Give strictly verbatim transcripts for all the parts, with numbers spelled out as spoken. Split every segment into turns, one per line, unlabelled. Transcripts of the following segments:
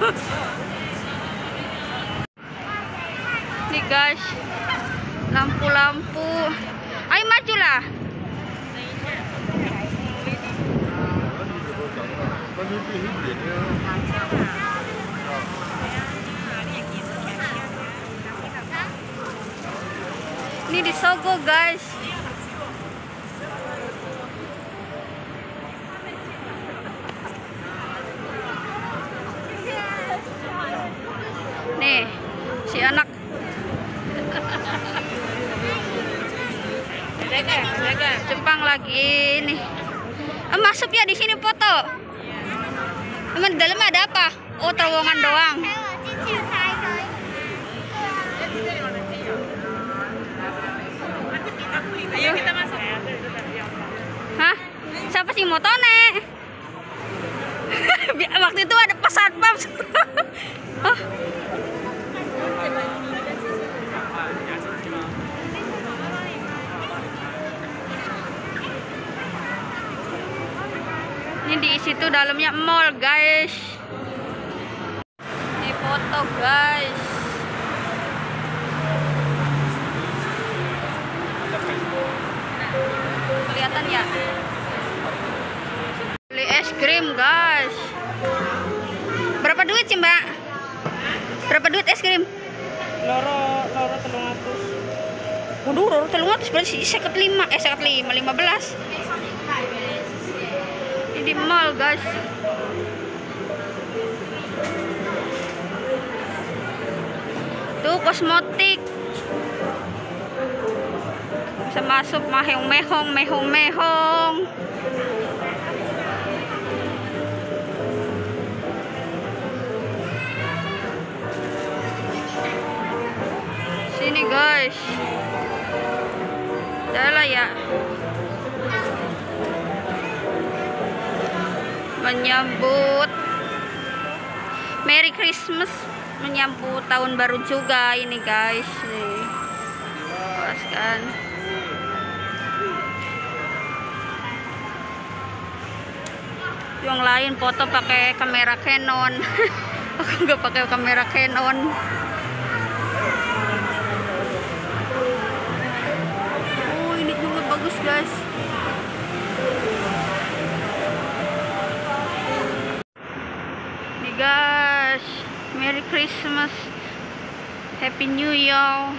Nih guys, lampu-lampu. Ayo majulah. Ini di Sogo guys. Nih si anak. Jepang lagi nih. Eh, masuk ya di sini foto. Emang di dalam ada apa? Oh, terowongan doang.
Ayo kita masuk.
Hah? Siapa sih motone? Waktu itu ada pas satpam. Oh. Ini di situ dalamnya mall guys. Ini foto guys. Kelihatan ya? Beli es krim guys. Berapa duit sih mbak? Berapa duit es krim?
Loro loro telung atus.
Waduh, loro telung atus berarti seket lima, eh seket lima, lima belas. Ini di mall guys. Tuh kosmetik. Bisa masuk mahong mehong mehong mehong. Sini guys. Adalah ya. Menyambut Merry Christmas, menyambut tahun baru juga ini guys. Nih. Pas kan. Yang lain foto pakai kamera Canon. Aku nggak pakai kamera Canon. Oh, ini juga bagus guys. Nih guys, Merry Christmas, Happy New Year.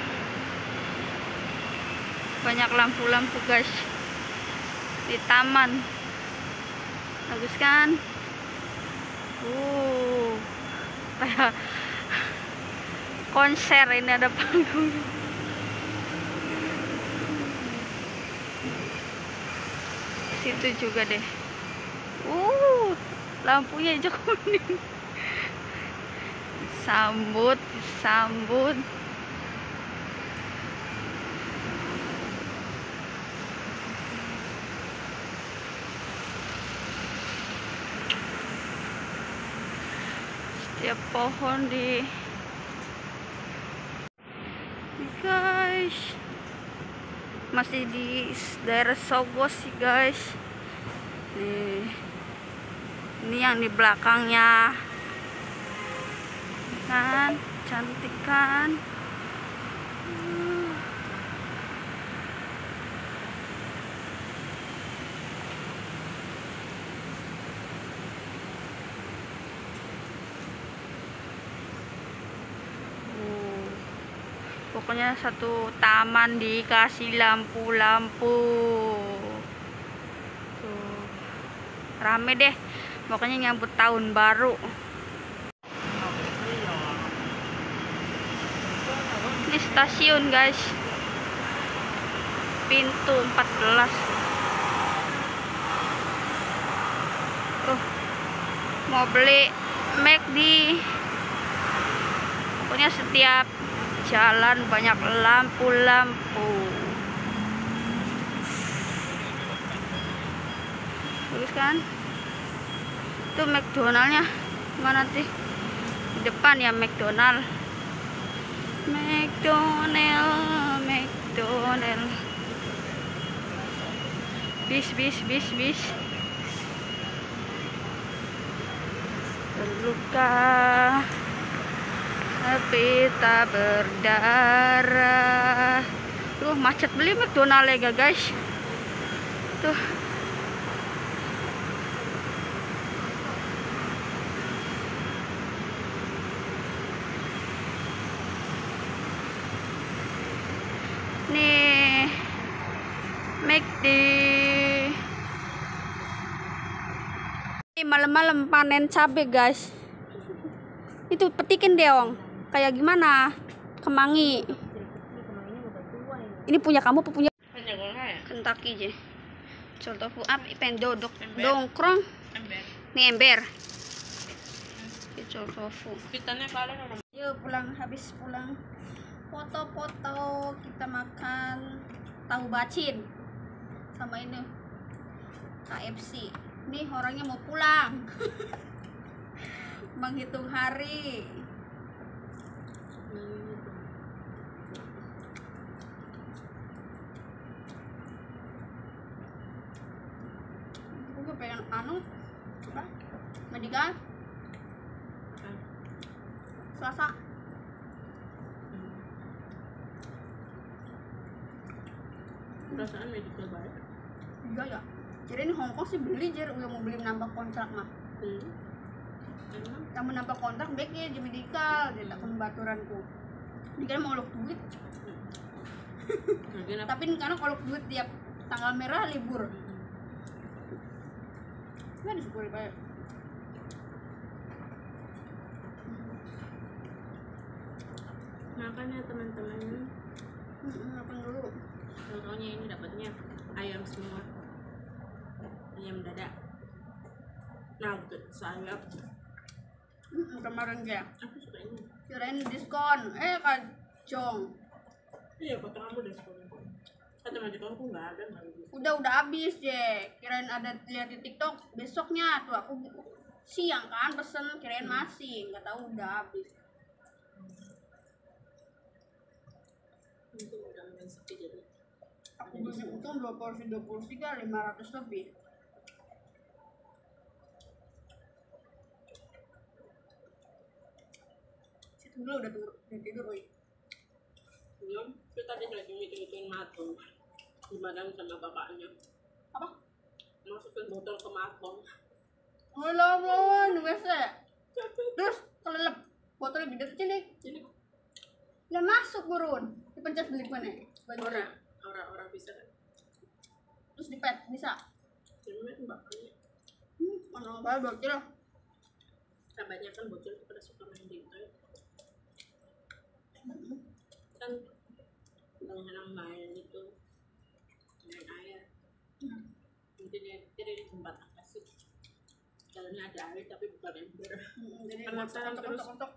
Banyak lampu-lampu guys di taman. Bagus kan? Uh, kayak konser, ini ada panggung. Situ juga deh. Uh, lampunya hijau kuning. Sambut, sambut. Setiap pohon di guys, masih di daerah Sogo sih guys. Nih, ini yang di belakangnya kan, cantik kan. Pokoknya satu taman dikasih lampu-lampu. Tuh. Rame deh. Pokoknya nyambut tahun baru. Ini stasiun guys. Pintu empat belas. Tuh. Mau beli McD. Pokoknya setiap jalan banyak lampu-lampu. Bagus kan? Itu McDonald-nya mana nanti? Di depan ya McDonald. McDonald, McDonald. Bis, bis, bis, bis. Terluka. pita berdarah. Tuh macet beli McDonald ya guys. Tuh. Nih. McD. Ini malam-malam panen cabai guys. Itu petikin deong. Kayak gimana? Kemangi. Ini punya kamu apa punya? Kentucky je. Contoh fu up ipen dodok dongkrong. Nih ember. Contoh fu.
Pitanya kalian orang.
Yuk pulang, habis pulang foto-foto kita makan tahu bacin sama ini K F C. Nih orangnya mau pulang. Menghitung hari. Gue pengen anu apa? Medical Selasa.
Perasaan medical baik.
Iya ya. Jadi ini Hongkong sih beli jer, udah mau beli nambah kontrak mah.
Hmm. Emang?
Yang menambah kontrak baiknya jadi medical, jadi tak pembaturanku. Ini kan mau olok duit.
Lagi apa?
Tapi karena kalau duit tiap tanggal merah libur. Nggak disyukuri banyak.
Makanya teman-teman,
Hmm, makan dulu.
contohnya ini dapatnya ayam semua, ayam dada, nugget, sayap.
Hmm, kemarin ya.
Aku suka ini.
Kirain diskon, eh kacong.
Iya, kata kamu udah sekolah. Kata majikan aku nggak ada, nggak ada.
Udah udah habis je. Kirain ada lihat di TikTok besoknya tuh aku siang kan pesen, kirain masih, nggak tahu udah habis.
Itu udah main sepi jadi.
Aku beli untung dua porsi dua puluh tiga lima ratus lebih. Situ dulu udah tidur, udah tidur, oi.
Belum, kita tadi lagi ngitung-ngitungin matung. Dimadam sama bapaknya.
Apa?
Masukin botol ke matong.
Alah, mon, W C. Terus kelelep botol gede kecil nih.
Ini
Lah masuk burun. Dipencet beli mana?
orang, orang-orang bisa kan?
Terus dipet bisa.
Cuma bapaknya.
Hmm, mana enggak bocil.
Sahabatnya kan bocil tuh pada suka main di itu. Kan kadang-kadang main itu main air.
Hmm.
Nanti dia dia di tempat apa sih? Dalamnya ada air tapi bukan ember.
Hmm, jadi
Penasaran
kotok,
terus.
kotok, kotok.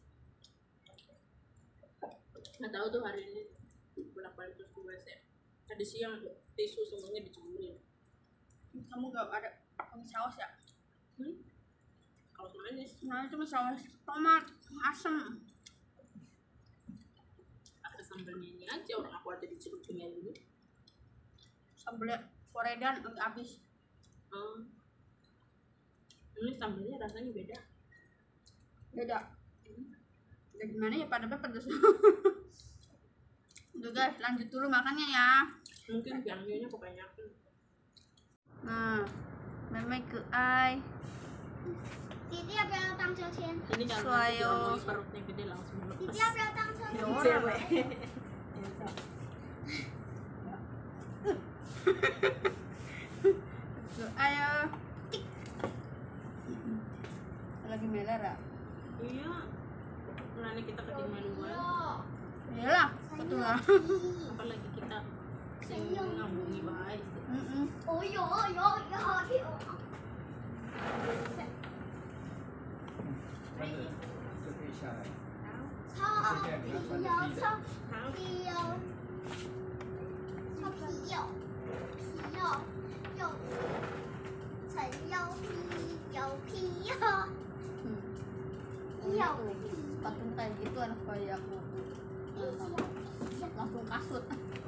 Nggak tahu tuh hari ini bolak balik terus ke W C. Tadi siang tisu semuanya diceburin.
Kamu gak ada pakai saus ya?
Hmm? Kalau manis
Nah, cuma saus tomat asem.
ada sambalnya ini aja, orang aku ada dicelupinnya dulu.
Sambelnya koredan agak habis.
Hmm. Ini sambalnya rasanya beda.
Beda. Udah gimana ya pada pedes. Udah guys, lanjut dulu makannya ya.
Mungkin biangnya kebanyakan.
Nah, memang ke ai.
弟弟要不要荡秋千？
Ini kalau nanti
Suayo.
diomongin perutnya gede langsung
弟
lepas.
弟要不要荡秋千？
Cewek.
Ayo. Lagi meler ya?
Iya. Mulanya kita ketinggalan duluan.
Iyalah, betul lah.
Apalagi kita sing ngambungi baik.
Mm-mm.
哦哟哦哟哟哟！
就可以下来。
超皮哟，超皮哟，超皮哟，皮哟，又陈哟皮哟皮哟，
Hmm.
哟
Sepatu kayak gitu anak bayi aku. Langsung kasut.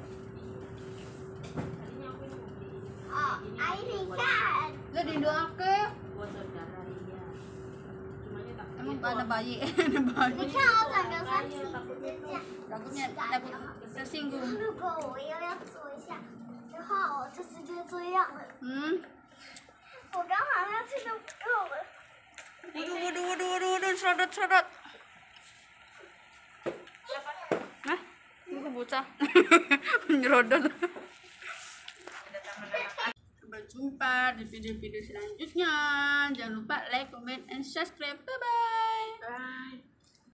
Tadinya aku ini mau beli
哦，阿姨你看，
Lah didoake.
buat saudara iya. Cumanya tak.
Emang Kamu ada bayi, ada bayi.
你看我整个身体是这样。
Takutnya takut tersinggung.
如果我又要做一下的话，我就直接这样了。
Hmm.
我刚好像去都不够了。
Waduh, waduh, waduh, waduh, waduh, sedot, sedot. Hah? Ini bocah. Menyerudot. Sampai jumpa di video-video selanjutnya. Jangan lupa like, comment, and subscribe. Bye-bye.
Bye.